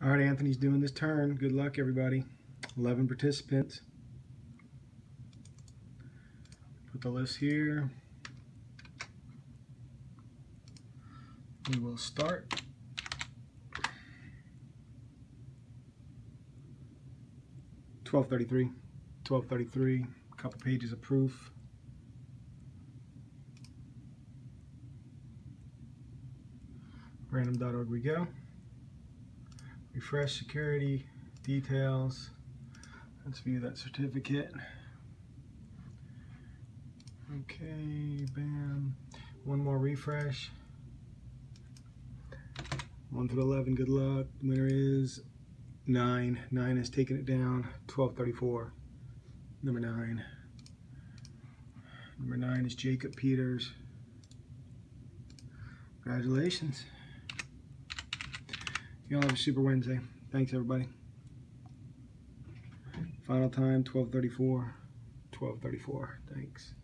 All right, Anthony's doing this turn. Good luck, everybody. 11 participants. Put the list here. We will start. $12.33. $12.33. A couple pages of proof. Random.org we go. Refresh security details. Let's view that certificate. Okay, bam. One more refresh. 1 through 11, good luck. The winner is 9. 9 has taken it down. 12.34. Number 9. Number 9 is Jacob Peters. Congratulations. You all have a super Wednesday. Thanks, everybody. Final time, 12:34. 12:34. Thanks.